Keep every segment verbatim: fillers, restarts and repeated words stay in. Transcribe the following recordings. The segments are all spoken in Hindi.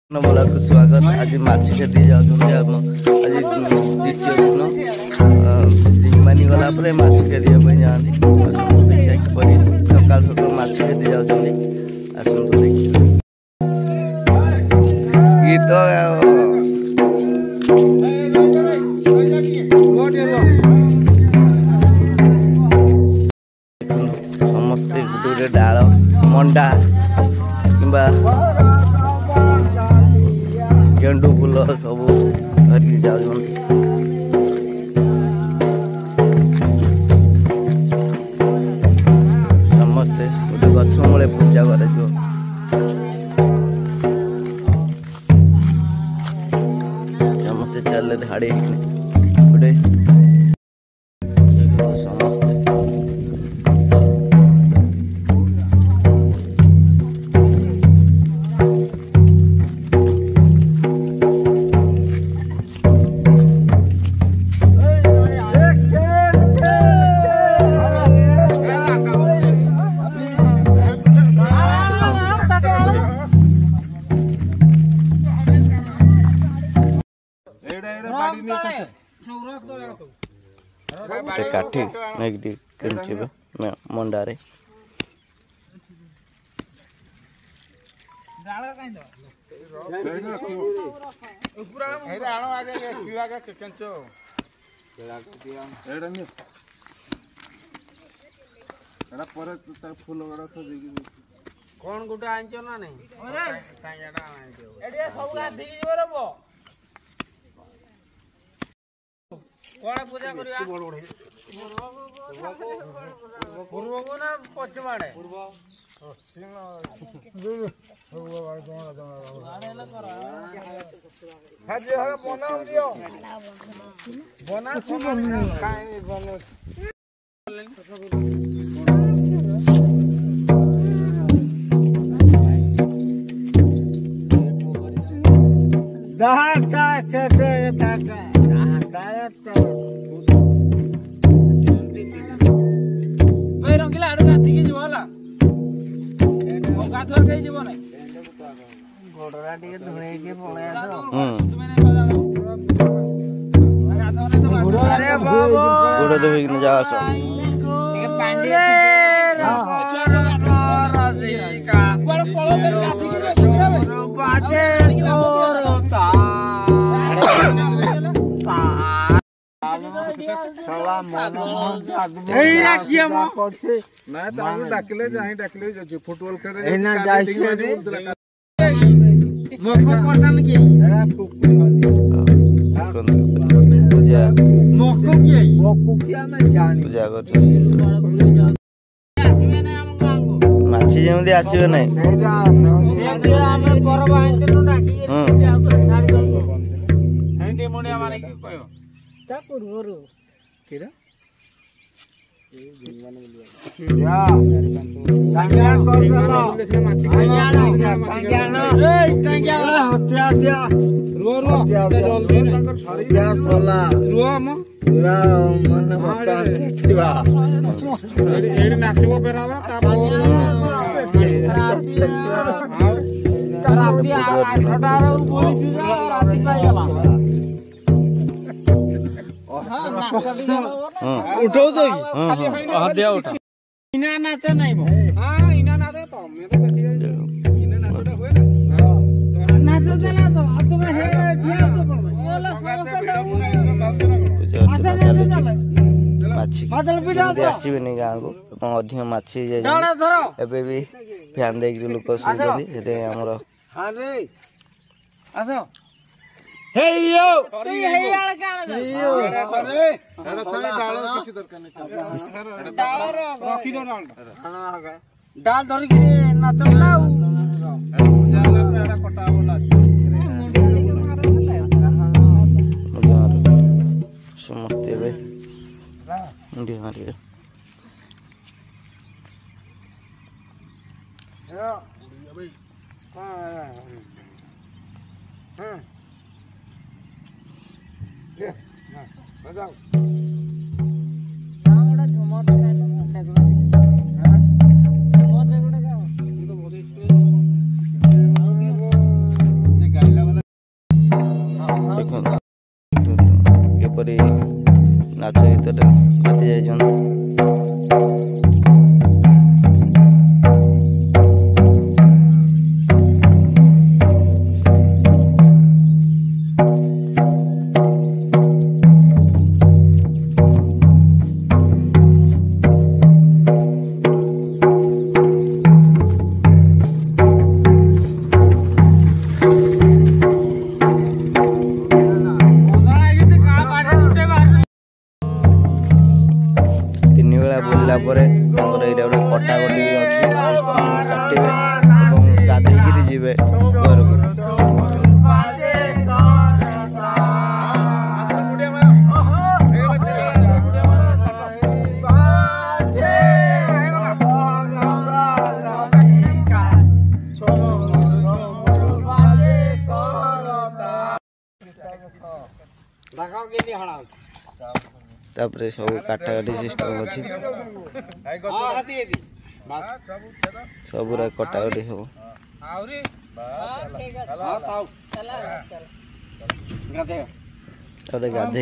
बोला को स्वागत। आज माछ खेती जाऊँ आज द्वितीय दिन मानी गला माछ खेती जाती सकाल सकाल माछ खेती जाऊँ आसतु देखिए गीत समस्ते गोटे गोटे डाल मंडा कि गेंडू फूल सब धरिकी जाऊँ समस्ते गोटे गछ मूले पूजा कर समस्ते चल धाड़ी गोटे काठी नहीं मंडारे फूल कौन गोटे आंच ना नहीं कौन पूजा करिया पूर्व को ना पश्चिम आड़े फुटबॉल माछी जमी आसवे ना उठो तो दिया उठा इना नाच नहीं हां इना नाच तो मैं तो बेसी इना नाचटा होए ना नाच चला तो अब तुम्हें हे दिया तो बोला माछी आसवे नहीं गाँव को अधिक माछी एबे भी फैन देख लोक सुनते आमर हे यो तू हे यार काना यो अरे एडा खाली डाल किछि दरकार नै डाल रखी दो डाल डाल धरि के नाच ना जाला पे एडा कटा बोला समझते बे इंडिया मारिए यो भाई हां हां ये हां बजाओ आउडा झुमर लगा तो हां झुमर रे गोटे गाओ ये तो बहुत स्पेस ଭିତରେ ଗାଧି ଯାଇଛନ୍ତି। बुलला पर कटाकटी अच्छी काटे गाधे जीवे घर को। तापरे सब काटाकाटी सिस्टम अच्छी सब कटाकटी सब गाधे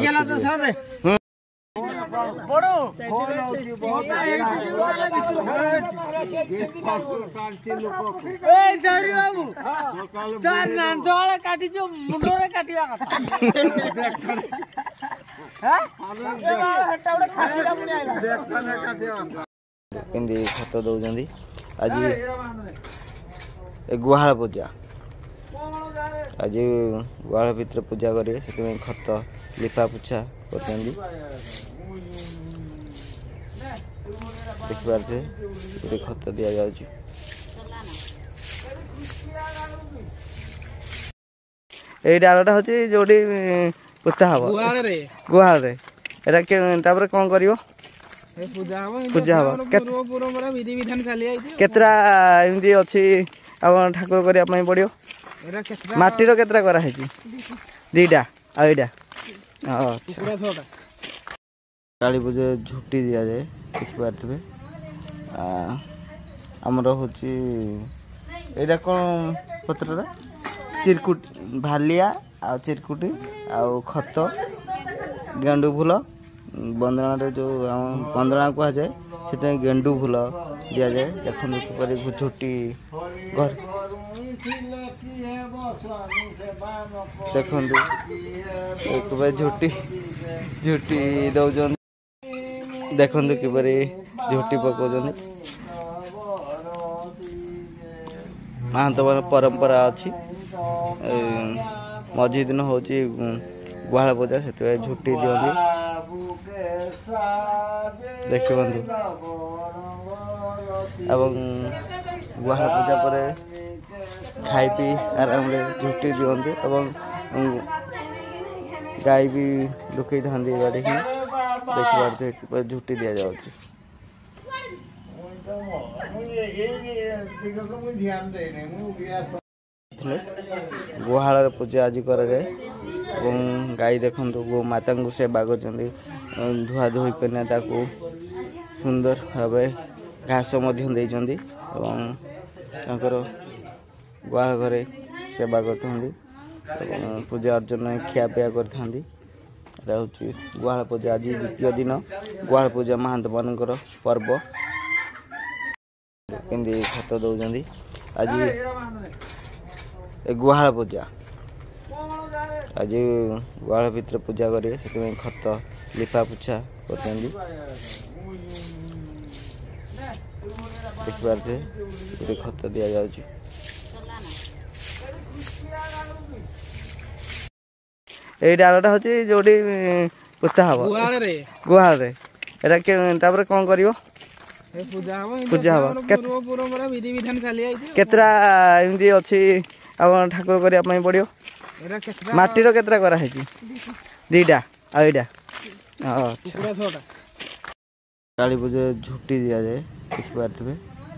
खत दौरान आज गुहाल पूजा आज गुहाल भितर पूजा करेंगे से खत लिपा पोछा कर देखिपारे खत दि जाऊँ। ये डालटा हूँ जो पोता हम गुहाल तापर कौन कर पूजा हम केतरा एमती अच्छी ठाकुर करने पड़ो माटीर केतरा कराई दीटा आईटा काली पूजा झुटी दि जाए देखिपारे आमर हूँ यहाँ कौन पत्रटा चिरकुट भालिया आ चिरकुटी आ खत गेंडू फूल बंदना जो बंदना कह जाए से गेंडू फूल दि जाए देखते झुटी घर देखते झुटी झुटी दौरान देखते किपरि झुटी पकाउं महांत परंपरा अच्छी मझी दिन हूँ गुहाल पूजा से झुटी दिखती देखते एवं गुहाल पूजा पर खाई पी आराम झुटी दिखती एवं गाय भी लुकई था देखिए देखिए झुटी दि जाऊँ। गुहाल पूजा आज कर गाई देखु गो माता को सेवा कर धुआ धुई करना सुंदर भाव घास गुहाल घरे सेवा कर पूजा अर्चन खियापिया कर गुहाल पूजा आज द्वितीय दिन गुहाल पूजा महांत मानकर पर्व खत दौरान आज गुहाल पूजा आज गुहाल भितर पूजा करेंगे से खत लिपा पोछा कर देखिपारे खत दि जाऊँ। ये डालटा हूँ जो पोता हम गुहाल तापर कौन कर पूजा हम केतरा एमती अच्छी ठाकुर करने पड़ो माटीर केतरा कराई दीटा आईटा काली पूजा झुटी दि जाए देखिपारे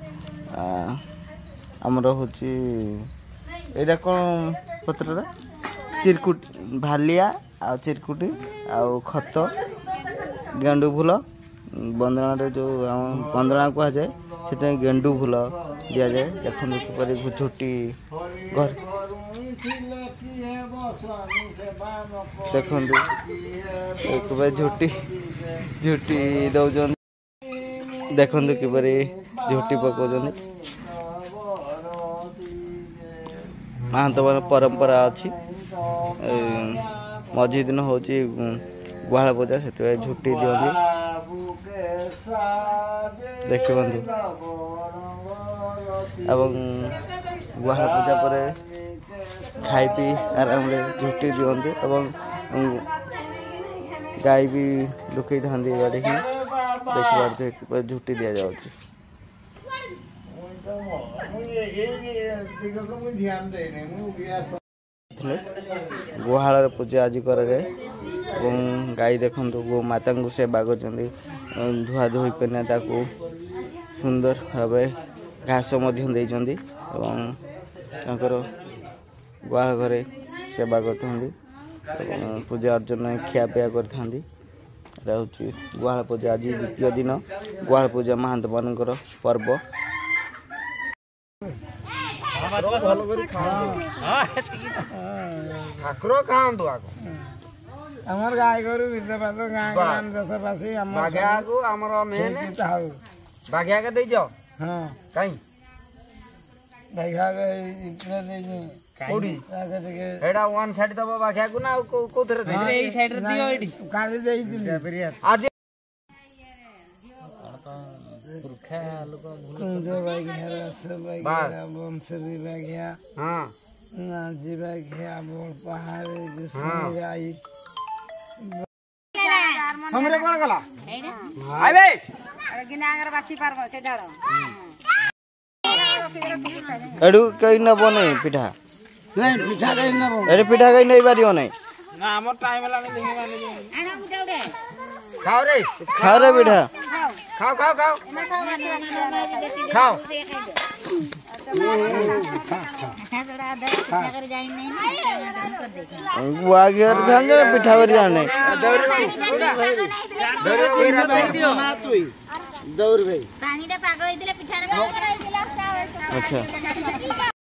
आमर हूँ यहाँ कौन पत्रटा चिरकुट भालिया आ चिरकुटी आ खत गेंडू फूल बंदना जो बंदना कह जाए से गेंडू फूल दि जाए देखते झुटी घर देखते झुटी झुटी दौन देखु किपरि झुटी पकाउछन् महांत परंपरा अच्छी मझी दिन हूँ गुहाल पूजा से झुटी दिखती देखु एवं गुहाल पूजा पर खाई पी आराम झुटी दिखती एवं गाय भी लुकई था गाड़ी देखिए झुटी दि जाऊँ गुहाल पूजा आज कर गाई देखु गो माता को सेवा कर धुआ धुई करना सुंदर भाव घास देकर गुहाल घरे सेवा कर पूजा अर्चना खियापिया कर गुहाल पूजा आज द्वितीय दिन गुहाल पूजा महांत मानकर पर्व ठाकुर खातु आमर गाय गरु बाघिया को आमर मेन बाघिया के दे जाओ हां काई बाघिया के इतने दे कोडी एडा वन साइड दबा बाघिया को ना को थरे दे ए साइड रे दियो एडी काली दे दिली आज पुरखा लोग जो बाघिया सब बाघिया वंशरी बाघिया हां नाजी बाघिया बोल पहाड़ दुश्मनी आई हमरे कोन गला आइ बे गिनागर बासी पारबो से डालो एडू कई न बने पिठा नहीं पिठा कई न बने एडे पिठा कई नहीं बारियो नहीं ना हमर टाइम लागे देखि माने आना उठाउडे खाओ रे खाओ रे पिठा खाओ खाओ खाओ खाओ वागियर संगे पिठा करी आने दौर भाई पानी टा पागो होइदिले पिठा रे अच्छा